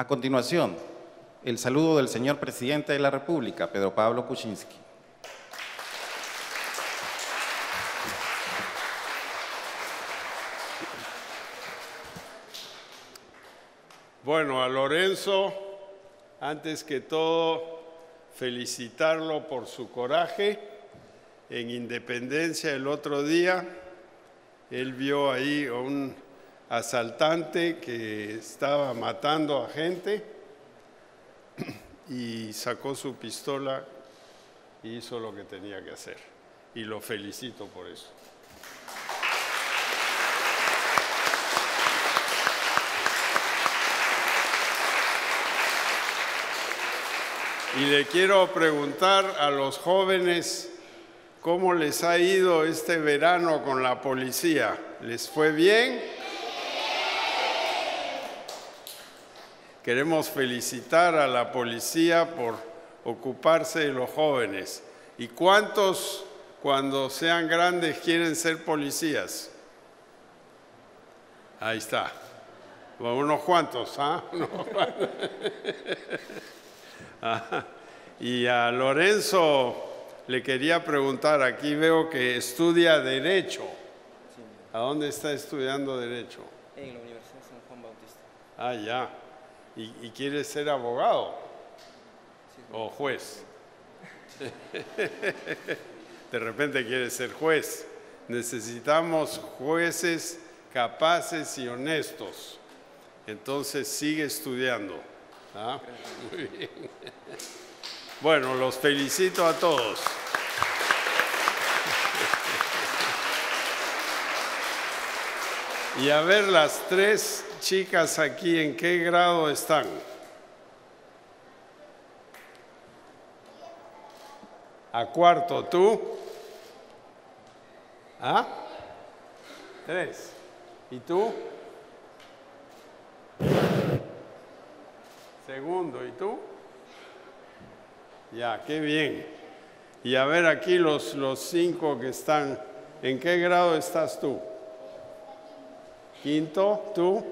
A continuación, el saludo del señor Presidente de la República, Pedro Pablo Kuczynski. Bueno, a Lorenzo, antes que todo, felicitarlo por su coraje. En Independencia el otro día, él vio ahí a un asaltante que estaba matando a gente y sacó su pistola y hizo lo que tenía que hacer. Y lo felicito por eso. Y le quiero preguntar a los jóvenes cómo les ha ido este verano con la policía. ¿Les fue bien? Queremos felicitar a la policía por ocuparse de los jóvenes. ¿Y cuántos, cuando sean grandes, quieren ser policías? Ahí está. Bueno, unos cuantos, ¿ah? Y a Lorenzo le quería preguntar, aquí veo que estudia Derecho. ¿A dónde está estudiando Derecho? En la Universidad San Juan Bautista. Ah, ya. ¿Y quiere ser abogado? Sí. ¿O juez? De repente quiere ser juez. Necesitamos jueces capaces y honestos. Entonces sigue estudiando. ¿Ah? Muy bien. Bueno, los felicito a todos. Y a ver, las tres chicas aquí, ¿en qué grado están? A cuarto, ¿tú? ¿Ah? 3. ¿Y tú? Segundo, ¿y tú? Ya, qué bien. Y a ver aquí los 5 que están, ¿en qué grado estás tú? Quinto, ¿tú?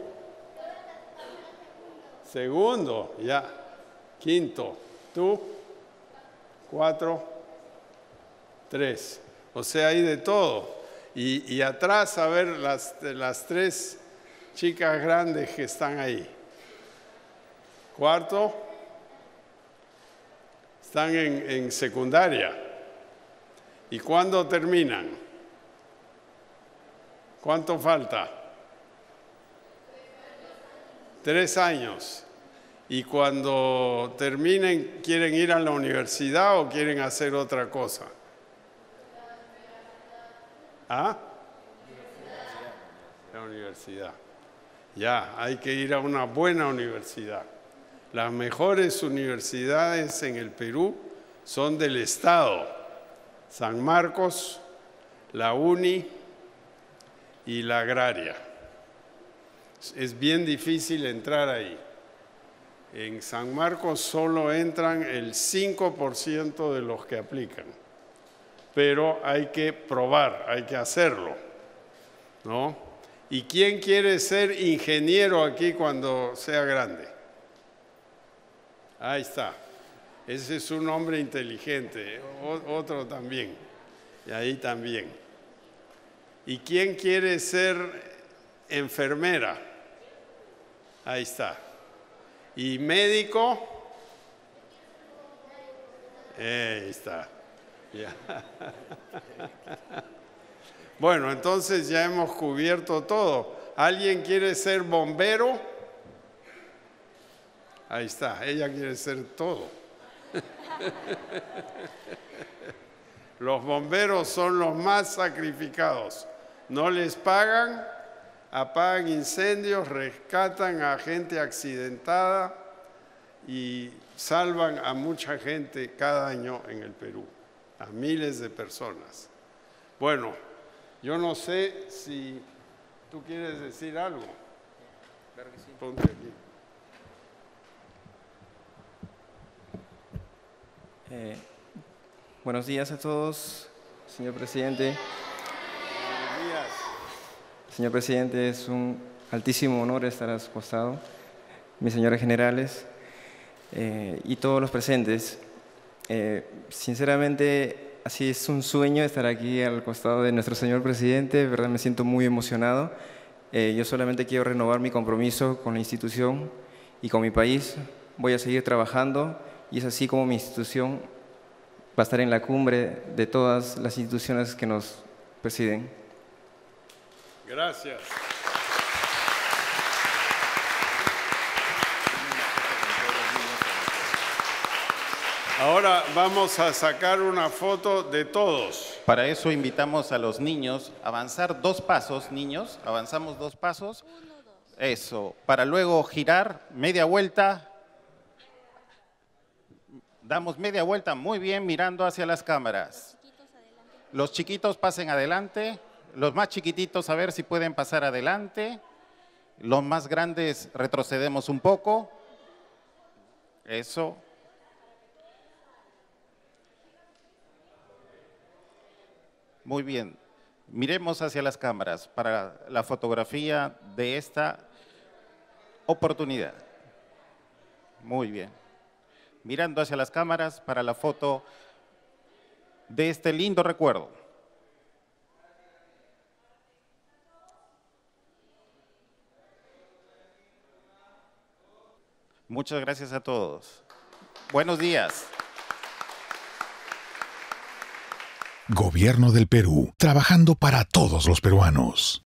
Segundo, ya. Quinto, ¿tú? 4, 3. O sea, hay de todo. Y atrás, a ver, las 3 chicas grandes que están ahí. Cuarto, están en secundaria. ¿Y cuándo terminan? ¿Cuánto falta? 3 años. ¿Y cuando terminen, quieren ir a la universidad o quieren hacer otra cosa? ¿Ah? La universidad. Ya, hay que ir a una buena universidad. Las mejores universidades en el Perú son del Estado. San Marcos, la UNI y la Agraria. Es bien difícil entrar ahí. En San Marcos solo entran el 5% de los que aplican. Pero hay que probar, hay que hacerlo, ¿no? ¿Y quién quiere ser ingeniero aquí cuando sea grande? Ahí está. Ese es un hombre inteligente. Otro también. Y ahí también. ¿Y quién quiere ser enfermera? Ahí está. ¿Y médico? Ahí está. Ya. Bueno, entonces ya hemos cubierto todo. ¿Alguien quiere ser bombero? Ahí está, ella quiere ser todo. Los bomberos son los más sacrificados. No les pagan, apagan incendios, rescatan a gente accidentada y salvan a mucha gente cada año en el Perú, a miles de personas. Bueno, yo no sé si tú quieres decir algo. Claro que sí. Ponte aquí. Buenos días a todos, señor presidente. Buenos días. Señor presidente, es un altísimo honor estar a su costado. mis señores generales y todos los presentes. Sinceramente, así es un sueño estar aquí al costado de nuestro señor presidente. De verdad me siento muy emocionado. Yo solamente quiero renovar mi compromiso con la institución y con mi país. Voy a seguir trabajando y es así como mi institución va a estar en la cumbre de todas las instituciones que nos presiden. Gracias. Ahora vamos a sacar una foto de todos. Para eso invitamos a los niños a avanzar 2 pasos, niños, avanzamos 2 pasos. Eso, para luego girar media vuelta. Damos media vuelta muy bien mirando hacia las cámaras. Los chiquitos pasen adelante, los más chiquititos a ver si pueden pasar adelante. Los más grandes retrocedemos un poco. Eso. Muy bien, miremos hacia las cámaras para la fotografía de esta oportunidad. Muy bien, mirando hacia las cámaras para la foto de este lindo recuerdo. Muchas gracias a todos. Buenos días. Gobierno del Perú, trabajando para todos los peruanos.